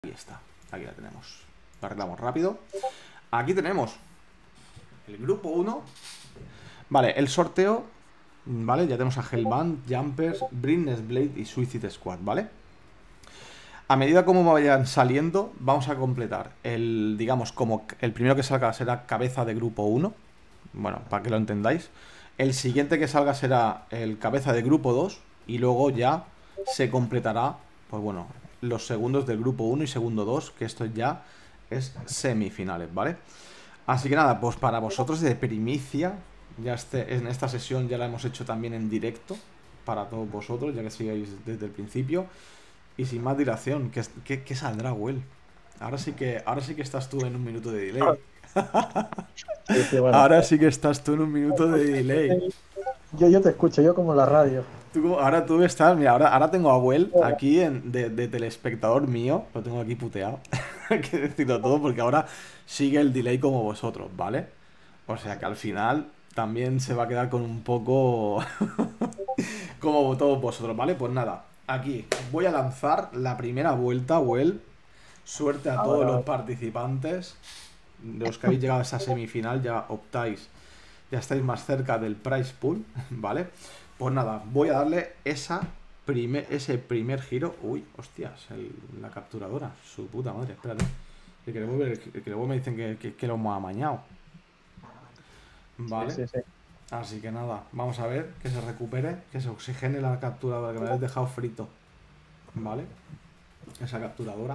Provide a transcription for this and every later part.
Aquí está, aquí la tenemos. Lo arreglamos rápido. Aquí tenemos el grupo 1. Vale, el sorteo. Vale, ya tenemos a Hellband, Jumpers, Britness Blade y Suicide Squad, ¿vale? A medida como vayan saliendo, vamos a completar el, digamos, como el primero que salga será cabeza de grupo 1. Bueno, para que lo entendáis. El siguiente que salga será el cabeza de grupo 2. Y luego ya se completará, pues bueno, los segundos del grupo 1 y segundo 2, que esto ya es semifinales, ¿vale? Así que nada, pues para vosotros de primicia, ya en esta sesión ya la hemos hecho también en directo, para todos vosotros, ya que sigáis desde el principio. Y sin más dilación, ¿qué saldrá, Will? Ahora sí que estás tú en un minuto de delay. Sí, sí, bueno. Ahora sí que estás tú en un minuto de delay. Yo te escucho, yo como la radio. Ahora tú estás, mira, ahora tengo a Will aquí de telespectador mío, lo tengo aquí puteado, hay que decirlo todo porque ahora sigue el delay como vosotros, ¿vale? O sea que al final también se va a quedar con un poco como todos vosotros, ¿vale? Pues nada, aquí voy a lanzar la primera vuelta, Will. Suerte a todos los Ahora, participantes de los que habéis llegado a esa semifinal, ya optáis, ya estáis más cerca del prize pool, ¿vale? Pues nada, voy a darle ese primer giro. Uy, hostias, la capturadora, su puta madre, espérate. Que luego me dicen que lo hemos amañado. sí, Vale, sí, sí. así que nada, vamos a ver que se recupere, que se oxigene la capturadora, que me habéis dejado frito. Vale, esa capturadora.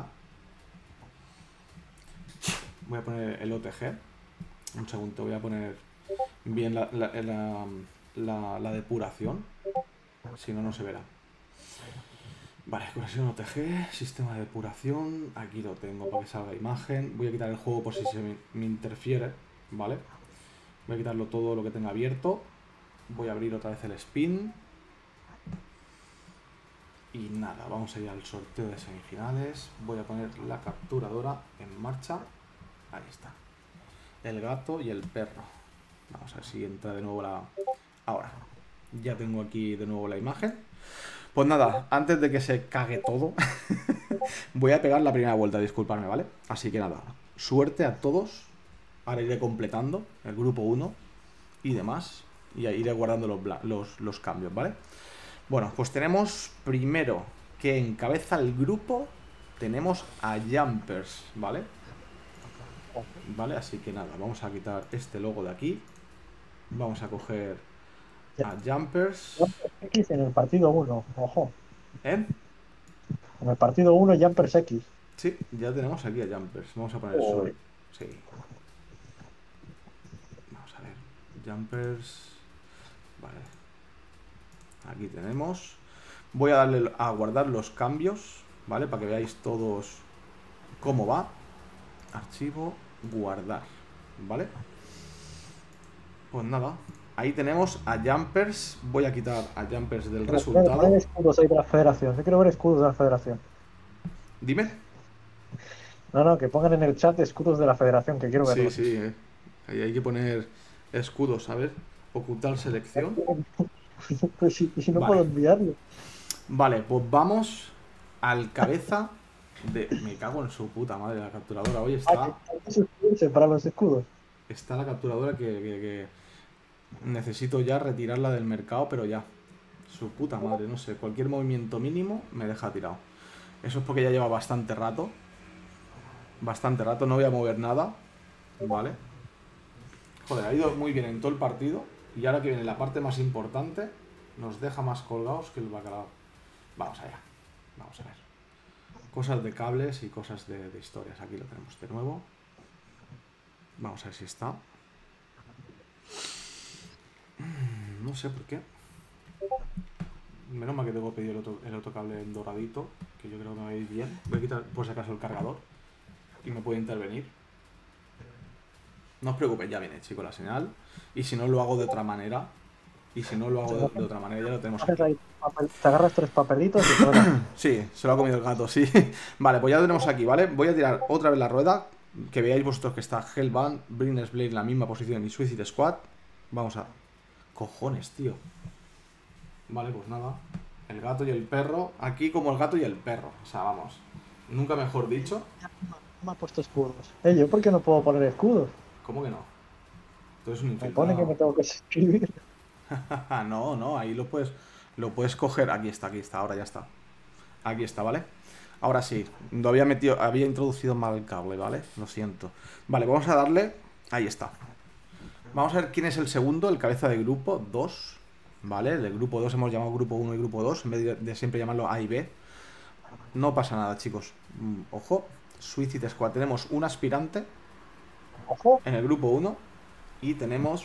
Voy a poner el OTG. Un segundo, voy a poner bien la depuración. Si no, no se verá. Vale, curación OTG, sistema de depuración. Aquí lo tengo para que salga imagen. Voy a quitar el juego por si se me interfiere. Vale. Voy a quitarlo todo lo que tenga abierto. Voy a abrir otra vez el spin. Y nada, vamos a ir al sorteo de semifinales. Voy a poner la capturadora en marcha. Ahí está. El gato y el perro. Vamos a ver si entra de nuevo la... Ahora. Ya tengo aquí de nuevo la imagen. Pues nada, antes de que se cague todo, voy a pegar la primera vuelta, disculparme, ¿vale? Así que nada, suerte a todos. Ahora iré completando el grupo 1 y demás. Y iré guardando los cambios, ¿vale? Bueno, pues tenemos primero que encabeza el grupo. Tenemos a Jumpers, ¿vale? Vale, así que nada, vamos a quitar este logo de aquí. Vamos a coger Ya- a Jumpers. Jumpers X en el partido uno. Ojo. ¿Eh? En el partido uno Jumpers X. Sí, ya tenemos aquí a Jumpers. Vamos a poner Uy. sol. Sí. Vamos a ver. Jumpers. Vale. Aquí tenemos. Voy a darle a guardar los cambios, ¿vale? Para que veáis todos cómo va. Archivo, guardar, ¿vale? Pues nada. Ahí tenemos a Jumpers. Voy a quitar a Jumpers del Pero ponen resultado. escudos ahí de la federación. Yo quiero ver escudos de la federación. Dime. No, no, que pongan en el chat escudos de la federación, que quiero Sí, verlos. sí. Ahí hay que poner escudos, a ver. Ocultar selección. Pues si no puedo Vale. enviarlo. Vale, pues vamos al cabeza de... Me cago en su puta madre, la capturadora. Hoy Ah, que hay que suscribirse para los escudos. está la capturadora que necesito ya retirarla del mercado, pero ya. Su puta madre, no sé. Cualquier movimiento mínimo me deja tirado. Eso es porque ya lleva bastante rato. Bastante rato, no voy a mover nada. Vale. Joder, ha ido muy bien en todo el partido. Y ahora que viene la parte más importante, nos deja más colgados que el bacalao. Vamos allá. Vamos a ver. Cosas de cables y cosas de historias. Aquí lo tenemos de nuevo. Vamos a ver si está. No sé por qué. Menos mal que tengo pedido el otro cable en doradito, que yo creo que me va a ir bien. Voy a quitar por si acaso el cargador y me puede intervenir. No os preocupéis, ya viene, chicos, la señal. Y si no lo hago de otra manera, de otra manera, ya lo tenemos Haces aquí. ahí te agarras tres papelitos y fuera. Sí, se lo ha comido el gato, sí. Vale, pues ya lo tenemos aquí, ¿vale? Voy a tirar otra vez la rueda. Que veáis vosotros que está Hellbound, Britness Blade en la misma posición y Suicide Squad. Vamos a... Cojones, tío. Vale, pues nada. El gato y el perro. Aquí como el gato y el perro. O sea, vamos. Nunca mejor dicho. Me ha puesto escudos. ¿Yo por qué no puedo poner escudos? ¿Cómo que no? Tú eres un Me pone que me infiltrado. tengo que suscribir. No, no, ahí lo puedes coger. Aquí está, ahora ya está. Aquí está, ¿vale? Ahora sí, lo había metido, había introducido mal el cable, ¿vale? Lo siento. Vale, vamos a darle. Ahí está. Vamos a ver quién es el segundo, el cabeza de grupo 2. ¿Vale? Del grupo 2 hemos llamado grupo 1 y grupo 2 en vez de siempre llamarlo A y B. No pasa nada, chicos. Ojo, Suicide Squad. Tenemos un aspirante Ojo. en el grupo 1 y tenemos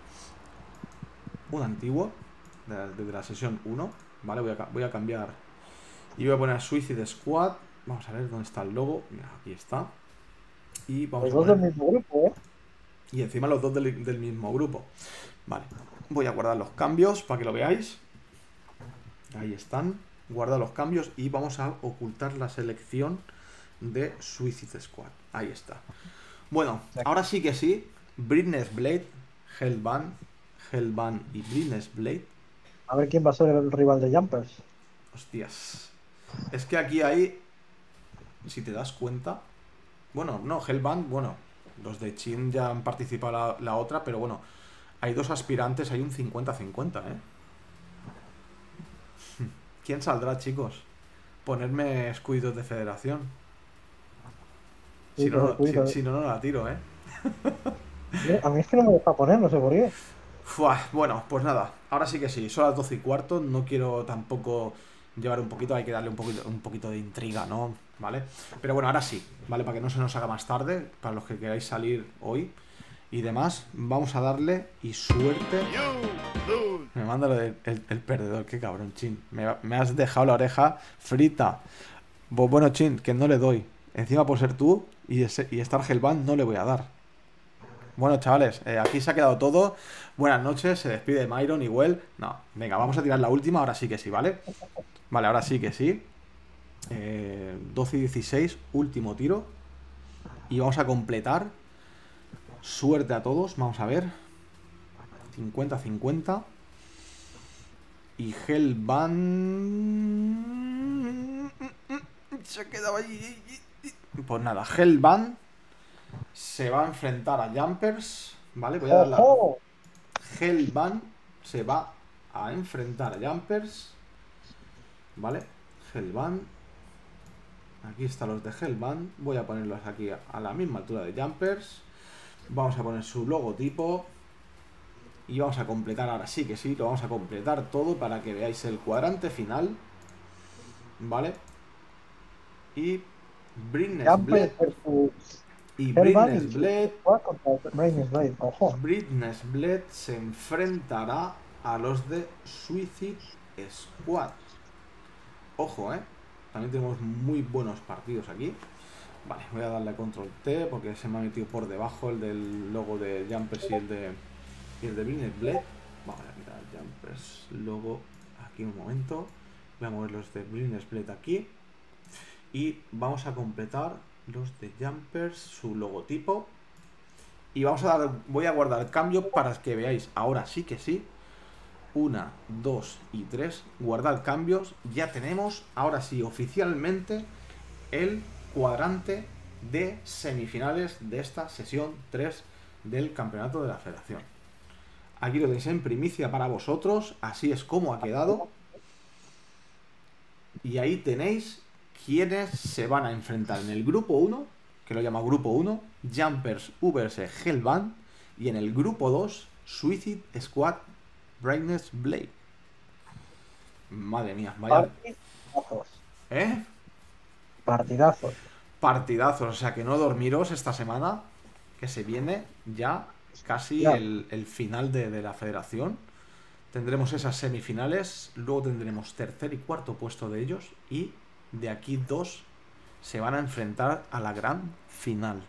un antiguo de la sesión 1. ¿Vale? Voy a cambiar y voy a poner Suicide Squad. Vamos a ver dónde está el logo. Mira, aquí está. Y vamos Los a dos del poner. mismo grupo, ¿eh? Y encima los dos del mismo grupo. Vale. Voy a guardar los cambios para que lo veáis. Ahí están. Guarda los cambios y vamos a ocultar la selección de Suicide Squad. Ahí está. Bueno, ahora sí que sí. Britney Blade, Hellband y Britney Blade. A ver quién va a ser el rival de Jumpers. Hostias. Es que aquí hay, si te das cuenta. Bueno, no, Hellband, bueno. Los de Chin ya han participado la otra, pero bueno. Hay dos aspirantes, hay un 50-50, ¿eh? ¿Quién saldrá, chicos? Ponerme escuditos de federación. Sí, Si que se no, cuida. si no, no la tiro, ¿eh? A mí es que no me deja poner, no sé por qué. Bueno, pues nada. Ahora sí que sí. Son las 12:15. No quiero tampoco llevar un poquito. Hay que darle un poquito de intriga, ¿no? ¿Vale? Pero bueno, ahora sí. ¿Vale? Para que no se nos haga más tarde. Para los que queráis salir hoy y demás. Vamos a darle y suerte. Me manda el perdedor. Qué cabrón, Chin. Me has dejado la oreja frita. Pues bueno, Chin, que no le doy. Encima por ser tú y estar Hellband no le voy a dar. Bueno, chavales, aquí se ha quedado todo. Buenas noches, se despide Myron y Well. No, venga, vamos a tirar la última, ahora sí que sí, ¿vale? Vale, ahora sí que sí. 12-16, último tiro. Y vamos a completar. Suerte a todos, vamos a ver. 50-50. Y Hellband... Se ha quedado ahí. Pues nada, Hellband se va a enfrentar a Jumpers. ¿Vale? Voy a dar la... ¡Ojo! Hellband se va a enfrentar a Jumpers. ¿Vale? Hellband. Aquí están los de Hellband. Voy a ponerlos aquí a la misma altura de Jumpers. Vamos a poner su logotipo. Y vamos a completar, ahora sí que sí, lo vamos a completar todo para que veáis el cuadrante final. ¿Vale? Y Britney Blade. Jumpers versus Y Hellman Britney y Blade. Squad contra Britney Blade. Ojo. Britney Blade se enfrentará a los de Suicide Squad. Ojo, ¿eh? También tenemos muy buenos partidos aquí. Vale, voy a darle a control T porque se me ha metido por debajo el del logo de Jumpers y el de Britney Blade. Vamos a quitar Jumpers, logo aquí un momento. Voy a mover los de Britney Blade aquí. Y vamos a completar los de Jumpers, su logotipo. Y voy a guardar cambio para que veáis. Ahora sí que sí. 1, 2 y 3. Guardar cambios. Ya tenemos, ahora sí, oficialmente el cuadrante de semifinales de esta sesión 3 del campeonato de la federación. Aquí lo tenéis en primicia para vosotros. Así es como ha quedado. Y ahí tenéis quienes se van a enfrentar en el grupo 1, que lo llama grupo 1, Jumpers vs Hellband, y en el grupo 2, Suicide Squad Britney Blade. Madre mía, vaya. Partidazos. ¿Eh? Partidazos. Partidazos, o sea que no dormiros esta semana, que se viene ya casi Ya. el final de la federación. Tendremos esas semifinales, luego tendremos tercer y cuarto puesto de ellos, y de aquí 2 se van a enfrentar a la gran final.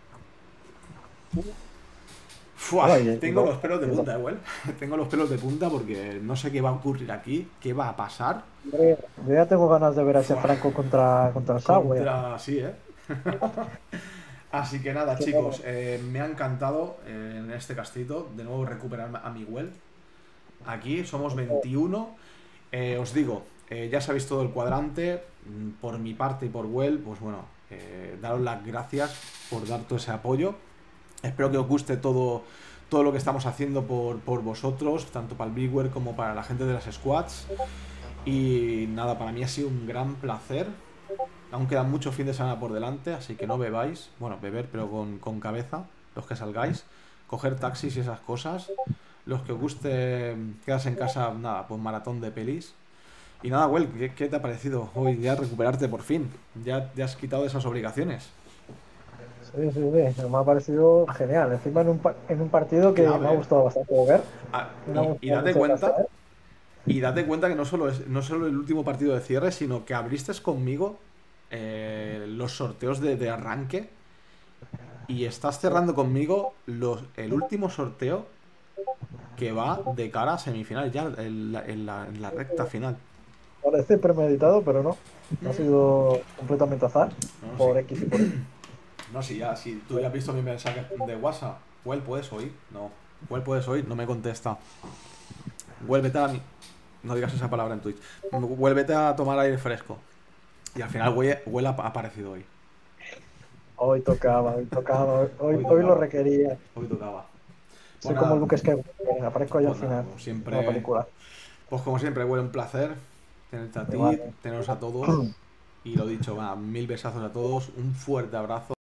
¡Fua! Tengo los pelos de punta, Well. Tengo los pelos de punta porque no sé qué va a ocurrir aquí, qué va a pasar. Hombre, yo ya tengo ganas de ver a ese Franco contra el Sagüe. Sí, ¿eh? Así que nada, chicos, me ha encantado en este castito de nuevo recuperar a mi Well. Aquí somos 21. Os digo, ya sabéis todo el cuadrante. Por mi parte y por Well, pues bueno, daros las gracias por dar todo ese apoyo. Espero que os guste todo lo que estamos haciendo por vosotros, tanto para el Bigware como para la gente de las squads. Y nada, para mí ha sido un gran placer. Aún quedan muchos fines de semana por delante, así que no bebáis. Bueno, beber, pero con cabeza, los que salgáis. Coger taxis y esas cosas. Los que os guste quedarse en casa, nada, pues maratón de pelis. Y nada, Well, ¿qué te ha parecido hoy ya recuperarte por fin? Ya te has quitado de esas obligaciones. Sí, sí, sí, me ha parecido genial. Encima en un partido que me ha Clave. gustado bastante de ver. Ah, Me ha y gustado date mucho cuenta, hacer. que no solo el último partido de cierre, sino que abriste conmigo los sorteos de arranque y estás Sí, cerrando conmigo el último sorteo que va de cara a semifinal, ya en la recta final. parece premeditado, pero no. Ha sido completamente azar No, no, sí. por X y por Y. No, sí, ya, si tú ya has visto mi mensaje de WhatsApp. Well, ¿puedes oír? No. Well, ¿puedes oír? No me contesta. Well, vete a mi... No digas esa palabra en Twitch. Well, vete a tomar aire fresco. Y al final Well ha aparecido hoy. Hoy tocaba, hoy tocaba, Hoy hoy lo tocaba. requería. Hoy tocaba. Pues Soy como nada, Luke Skywalker, aparezco ahí al pues nada, final como de la siempre. película. Pues como siempre, Well, un placer tenerte a ti, Igual. teneros a todos. Y lo dicho, va, mil besazos a todos, un fuerte abrazo.